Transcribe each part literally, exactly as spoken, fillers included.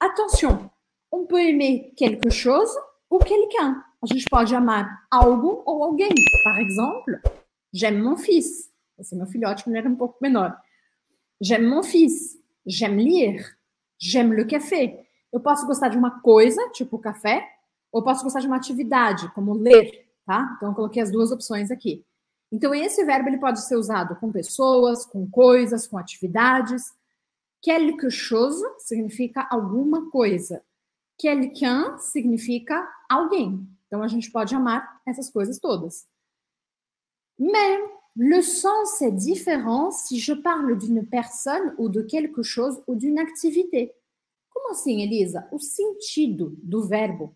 Attention, on peut aimer quelque chose ou quelqu'un. A gente pode amar algo ou alguém. Par exemple, j'aime mon fils. Esse é meu filhote, quando ele era um pouco menor. J'aime mon fils. J'aime lire. J'aime le café. Eu posso gostar de uma coisa, tipo café, ou posso gostar de uma atividade, como ler, tá? Então, eu coloquei as duas opções aqui. Então, esse verbo ele pode ser usado com pessoas, com coisas, com atividades. Quelque chose significa alguma coisa. Quelqu'un significa alguém. Então, a gente pode amar essas coisas todas. Mais le sens est différent si je parle d'une personne ou de quelque chose ou d'une activité. Como assim, Elisa? O sentido do verbo,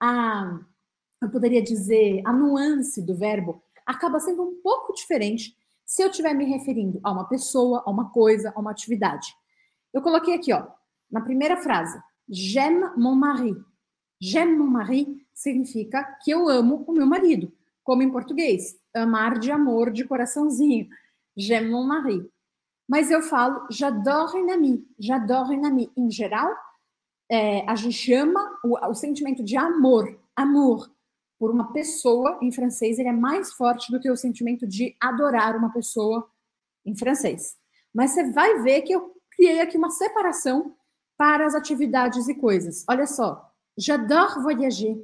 a, eu poderia dizer, a nuance do verbo, acaba sendo um pouco diferente se eu estiver me referindo a uma pessoa, a uma coisa, a uma atividade. Eu coloquei aqui, ó, na primeira frase, j'aime mon mari. J'aime mon mari significa que eu amo o meu marido, como em português, amar de amor, de coraçãozinho. J'aime mon mari. Mas eu falo j'adore une amie. J'adore une amie. Em geral, é, a gente ama o, o sentimento de amor, amour, por uma pessoa, em francês, ele é mais forte do que o sentimento de adorar uma pessoa em francês. Mas você vai ver que eu criei aqui uma separação para as atividades e coisas. Olha só. J'adore voyager.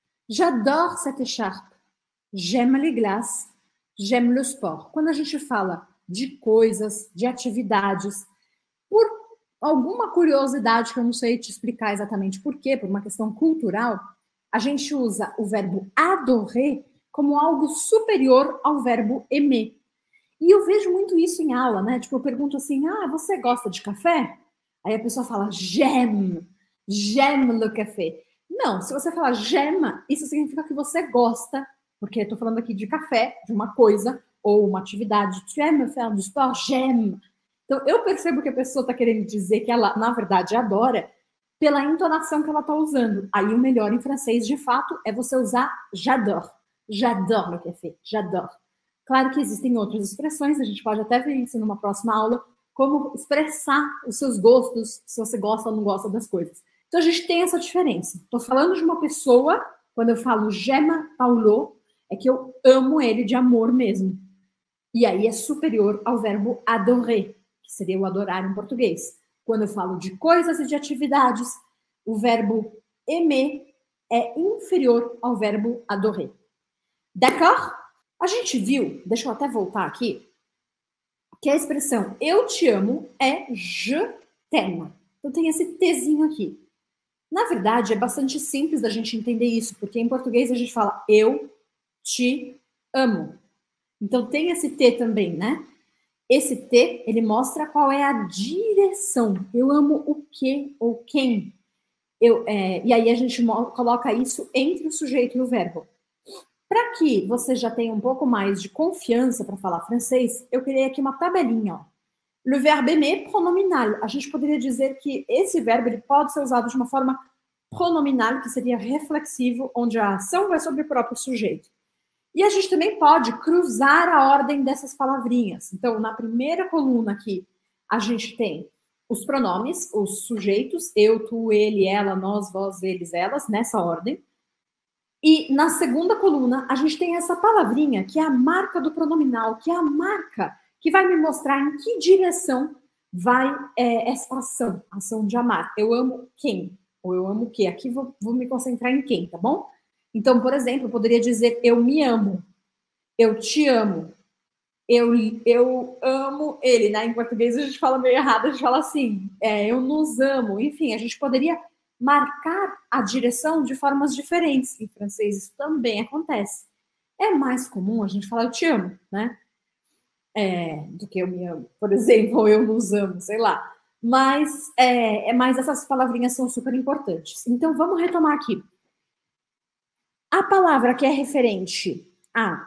J'adore cette écharpe. J'aime les glaces. J'aime le sport. Quando a gente fala de coisas, de atividades, por alguma curiosidade que eu não sei te explicar exatamente por quê, por uma questão cultural, a gente usa o verbo adorer como algo superior ao verbo aimer. E eu vejo muito isso em aula, né? Tipo, eu pergunto assim, ah, você gosta de café? Aí a pessoa fala, j'aime, j'aime le café. Não, se você falar j'aime, isso significa que você gosta, porque eu tô falando aqui de café, de uma coisa, ou uma atividade. Tu aimes faire du sport? J'aime. Então, eu percebo que a pessoa está querendo dizer que ela, na verdade, adora pela entonação que ela está usando. Aí, o melhor em francês, de fato, é você usar j'adore. J'adore le café. J'adore. Claro que existem outras expressões, a gente pode até ver isso numa próxima aula, como expressar os seus gostos, se você gosta ou não gosta das coisas. Então, a gente tem essa diferença. Estou falando de uma pessoa, quando eu falo j'aime Paulo, é que eu amo ele de amor mesmo. E aí é superior ao verbo adorer, que seria o adorar em português. Quando eu falo de coisas e de atividades, o verbo aimer é inferior ao verbo adorer. D'accord? A gente viu, deixa eu até voltar aqui, que a expressão eu te amo é je t'aime. Então tem esse Tzinho aqui. Na verdade, é bastante simples da gente entender isso, porque em português a gente fala eu te amo. Então tem esse T também, né? Esse T, ele mostra qual é a direção. Eu amo o que ou quem. Eu, é, e aí a gente coloca isso entre o sujeito e o verbo. Para que você já tenha um pouco mais de confiança para falar francês, eu criei aqui uma tabelinha. Ó. Le verbe aimer pronominal. A gente poderia dizer que esse verbo ele pode ser usado de uma forma pronominal, que seria reflexivo, onde a ação vai sobre o próprio sujeito. E a gente também pode cruzar a ordem dessas palavrinhas. Então, na primeira coluna aqui, a gente tem os pronomes, os sujeitos, eu, tu, ele, ela, nós, vós, eles, elas, nessa ordem. E na segunda coluna, a gente tem essa palavrinha, que é a marca do pronominal, que é a marca que vai me mostrar em que direção vai é, essa ação, a ação de amar. Eu amo quem? Ou eu amo o quê? Aqui vou, vou me concentrar em quem, tá bom? Então, por exemplo, eu poderia dizer eu me amo, eu te amo, eu, eu amo ele, né? Em português a gente fala meio errado, a gente fala assim, é, eu nos amo. Enfim, a gente poderia marcar a direção de formas diferentes. Em francês isso também acontece. É mais comum a gente falar eu te amo, né? É, do que eu me amo. Por exemplo, ou eu nos amo, sei lá. Mas, é, é, mas essas palavrinhas são super importantes. Então, vamos retomar aqui. A palavra que é referente a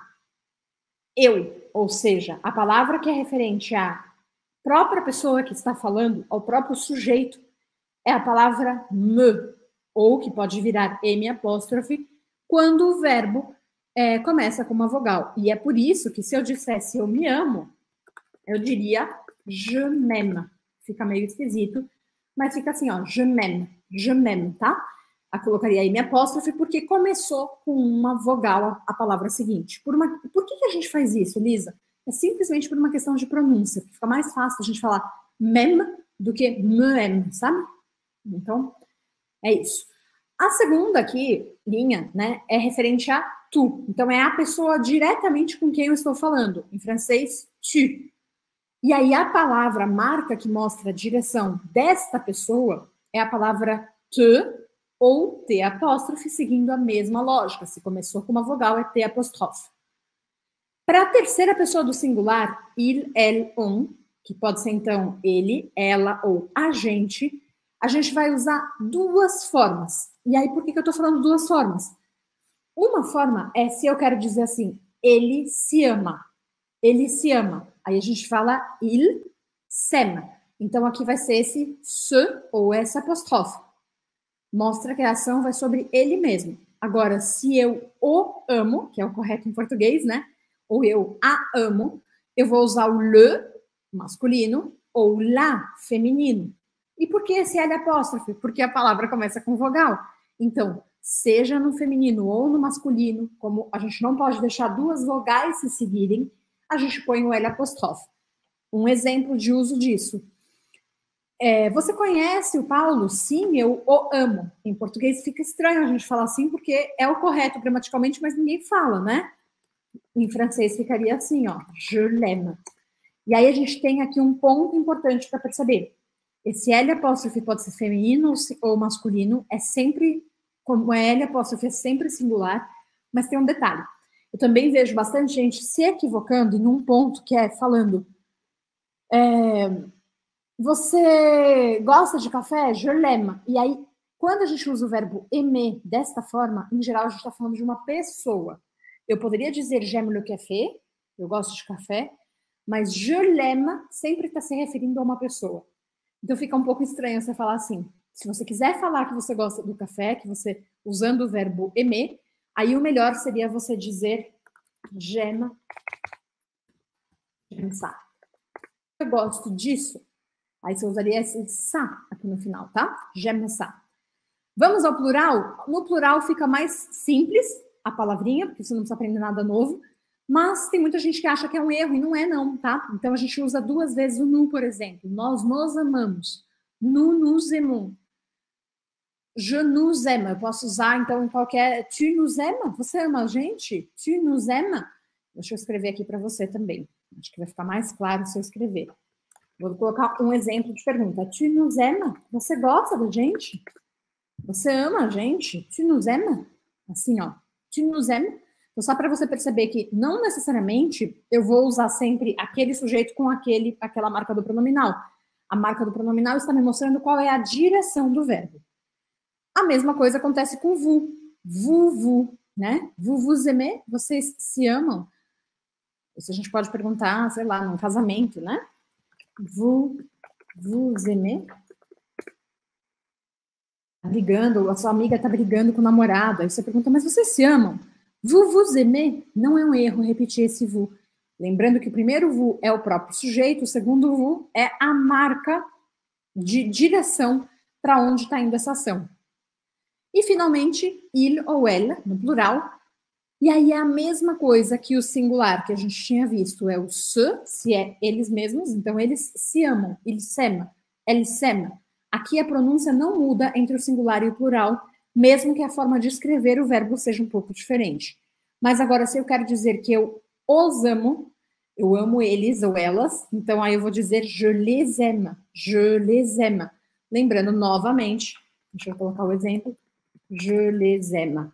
eu, ou seja, a palavra que é referente à própria pessoa que está falando, ao próprio sujeito, é a palavra me, ou que pode virar M apóstrofe, quando o verbo é, começa com uma vogal. E é por isso que se eu dissesse eu me amo, eu diria je m'aime. Fica meio esquisito, mas fica assim, ó, je m'aime, je m'aime, tá? Eu colocaria aí minha apóstrofe porque começou com uma vogal a, a palavra seguinte. Por, uma, por que, que a gente faz isso, Lisa? É simplesmente por uma questão de pronúncia. Fica mais fácil a gente falar même do que me aime, sabe? Então, é isso. A segunda aqui, linha, né, é referente a tu. Então, é a pessoa diretamente com quem eu estou falando. Em francês, tu. E aí, a palavra marca que mostra a direção desta pessoa é a palavra te ou T apóstrofe, seguindo a mesma lógica. Se começou com uma vogal, é T apóstrofe. Para a terceira pessoa do singular, il, elle, on, que pode ser então ele, ela ou a gente, a gente vai usar duas formas. E aí, por que, que eu estou falando duas formas? Uma forma é se eu quero dizer assim, ele se ama. Ele se ama. Aí a gente fala il s'aime. Então aqui vai ser esse se ou essa apóstrofe. Mostra que a ação vai sobre ele mesmo. Agora, se eu o amo, que é o correto em português, né? Ou eu a amo, eu vou usar o le, masculino, ou la, feminino. E por que esse L apóstrofe? Porque a palavra começa com vogal. Então, seja no feminino ou no masculino, como a gente não pode deixar duas vogais se seguirem, a gente põe o L apóstrofe. Um exemplo de uso disso. É, você conhece o Paulo? Sim, eu o amo. Em português fica estranho a gente falar assim, porque é o correto gramaticalmente, mas ninguém fala, né? Em francês ficaria assim, ó, je l'aime. E aí a gente tem aqui um ponto importante para perceber. Esse L apóstrofe pode ser feminino ou masculino, é sempre, como é L apóstrofe é sempre singular, mas tem um detalhe. Eu também vejo bastante gente se equivocando em um ponto que é falando... É, você gosta de café? Je l'aime. E aí, quando a gente usa o verbo aimer desta forma, em geral, a gente está falando de uma pessoa. Eu poderia dizer j'aime le café, eu gosto de café, mas je l'aime sempre está se referindo a uma pessoa. Então fica um pouco estranho você falar assim. Se você quiser falar que você gosta do café, que você, usando o verbo aimer, aí o melhor seria você dizer j'aime, j'aime ça. Eu gosto disso. Aí você usaria esse ça aqui no final, tá? J'aime ça. Vamos ao plural? No plural fica mais simples a palavrinha, porque você não precisa aprender nada novo, mas tem muita gente que acha que é um erro e não é não, tá? Então a gente usa duas vezes o nous, por exemplo. Nós nos amamos. Nous nous aimons. Je nous aime. Eu posso usar então em qualquer... Tu nous aimes? Você ama a gente? Tu nous aimes? Deixa eu escrever aqui para você também. Acho que vai ficar mais claro se eu escrever. Vou colocar um exemplo de pergunta. Tu nous aimes? Você gosta da gente? Você ama a gente? Tu nous aimes? Assim, ó. Tu nous aimes? Então, só para você perceber que não necessariamente eu vou usar sempre aquele sujeito com aquele, aquela marca do pronominal. A marca do pronominal está me mostrando qual é a direção do verbo. A mesma coisa acontece com vous. Vous, vous, né? Vous, vous aimez? Vocês se amam? Isso a gente pode perguntar, sei lá, num casamento, né? Vous, vous aimez? Tá brigando, a sua amiga está brigando com o namorado. Aí você pergunta, mas vocês se amam? Vous, vous aimez? Não é um erro repetir esse vous. Lembrando que o primeiro vous é o próprio sujeito, o segundo vous é a marca de direção para onde está indo essa ação. E, finalmente, il ou elle, no plural. E aí é a mesma coisa que o singular que a gente tinha visto, é o se, se é eles mesmos, então eles se amam, ils s'aiment, elles s'aiment. Aqui a pronúncia não muda entre o singular e o plural, mesmo que a forma de escrever o verbo seja um pouco diferente. Mas agora, se eu quero dizer que eu os amo, eu amo eles ou elas, então aí eu vou dizer je les aime, je les aime. Lembrando novamente, deixa eu colocar o exemplo, je les aime.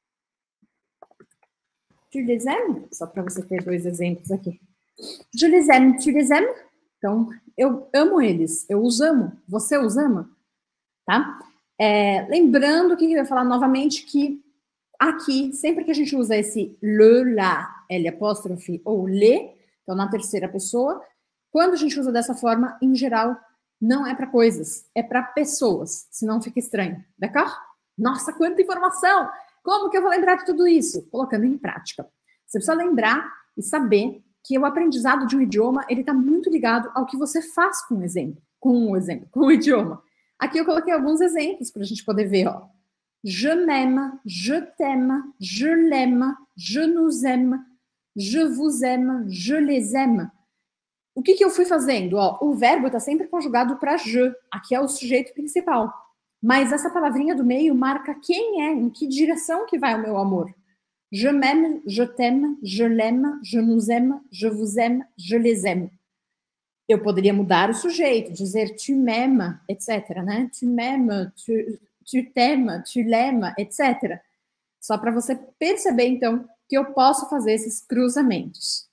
Tu les aimes? Só para você ter dois exemplos aqui. Je les aime, tu les aimes? Então, eu amo eles, eu os amo, você os ama, tá? É, lembrando que eu ia falar novamente que aqui, sempre que a gente usa esse le, la, L apóstrofe ou le, então na terceira pessoa, quando a gente usa dessa forma, em geral, não é para coisas, é para pessoas, senão fica estranho, d'accord? Nossa, quanta informação! Como que eu vou lembrar de tudo isso? Colocando em prática. Você precisa lembrar e saber que o aprendizado de um idioma, ele está muito ligado ao que você faz com o exemplo, com o exemplo, com o idioma. Aqui eu coloquei alguns exemplos para a gente poder ver, ó. Je m'aime, je t'aime, je l'aime, je nous aime, je vous aime, je les aime. O que que eu fui fazendo? Ó, o verbo está sempre conjugado para je. Aqui é o sujeito principal. Mas essa palavrinha do meio marca quem é, em que direção que vai o meu amor. Je m'aime, je t'aime, je l'aime, je nous aime, je vous aime, je les aime. Eu poderia mudar o sujeito, dizer tu m'aimes, etcétera, né? Tu m'aimes, tu, tu t'aimes, tu l'aimes, etcétera. Só para você perceber, então, que eu posso fazer esses cruzamentos.